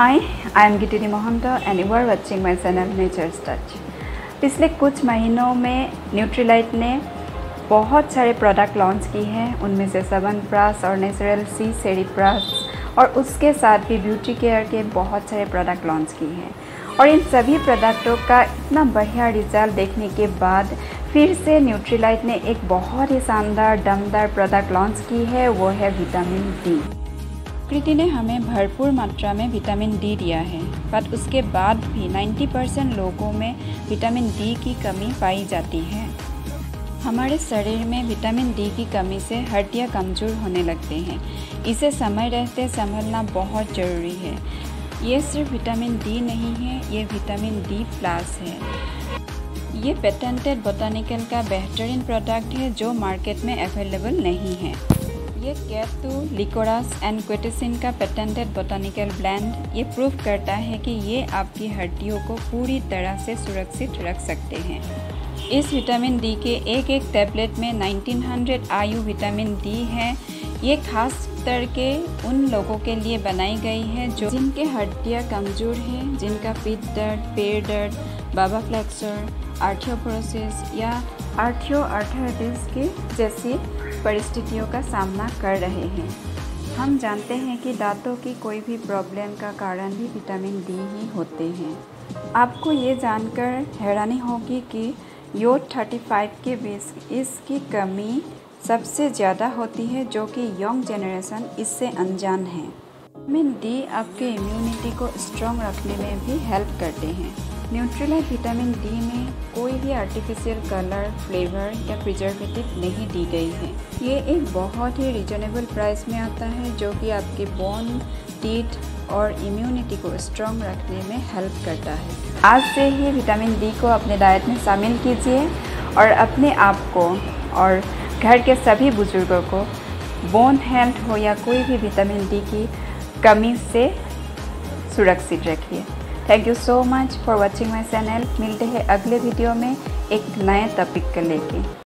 Hi, I am Gitini Mohanto and you are watching my channel Nature's Touch। पिछले कुछ महीनों में Nutrilite ने बहुत सारे प्रोडक्ट लॉन्च की हैं। उनमें से च्यवनप्राश और नेचुरल सी सेरीप्राश और उसके साथ भी ब्यूटी केयर के बहुत सारे प्रोडक्ट लॉन्च किए हैं। और इन सभी प्रोडक्टों का इतना बढ़िया रिजल्ट देखने के बाद फिर से न्यूट्रीलाइट ने एक बहुत ही शानदार दमदार प्रोडक्ट लॉन्च की है, वो है विटामिन डी। प्रकृति ने हमें भरपूर मात्रा में विटामिन डी दिया है, बट उसके बाद भी 90% लोगों में विटामिन डी की कमी पाई जाती है। हमारे शरीर में विटामिन डी की कमी से हड्डियां कमज़ोर होने लगते हैं। इसे समय रहते संभलना बहुत ज़रूरी है। ये सिर्फ विटामिन डी नहीं है, ये विटामिन डी प्लस है। ये पेटेंटेड बोटानिकल का बेहतरीन प्रोडक्ट है जो मार्केट में अवेलेबल नहीं है। ये कैटू लिकोरास एंड क्वेटेसिन का पेटेंटेड बोटानिकल ब्लेंड ये प्रूव करता है कि ये आपकी हड्डियों को पूरी तरह से सुरक्षित रख सकते हैं। इस विटामिन डी के एक एक टैबलेट में 1900 आयु विटामिन डी है। ये खास करके उन लोगों के लिए बनाई गई है जिनके हड्डियाँ कमज़ोर हैं, जिनका पीठ दर्द, पैर दर्द, बाबा फ्लेक्सर, आर्थियोपोरोसिस या आर्थराइटिस की जैसी परिस्थितियों का सामना कर रहे हैं। हम जानते हैं कि दांतों की कोई भी प्रॉब्लम का कारण भी विटामिन डी ही होते हैं। आपको ये जानकर हैरानी होगी कि योड 35 के बीच इसकी कमी सबसे ज़्यादा होती है, जो कि यंग जनरेशन इससे अनजान है। विटामिन डी आपके इम्यूनिटी को स्ट्रॉन्ग रखने में भी हेल्प करते हैं। न्यूट्रीलाइट विटामिन डी में कोई भी आर्टिफिशियल कलर, फ्लेवर या प्रिजर्वेटिव नहीं दी गई है। ये एक बहुत ही रिजनेबल प्राइस में आता है, जो कि आपके बोन, टीथ और इम्यूनिटी को स्ट्रॉन्ग रखने में हेल्प करता है। आज से ही विटामिन डी को अपने डाइट में शामिल कीजिए और अपने आप को और घर के सभी बुजुर्गों को बोन हेल्थ हो या कोई भी विटामिन डी की कमी से सुरक्षित रखिए। Thank you so much for watching my channel. मिलते हैं अगले वीडियो में एक नए टॉपिक को लेके।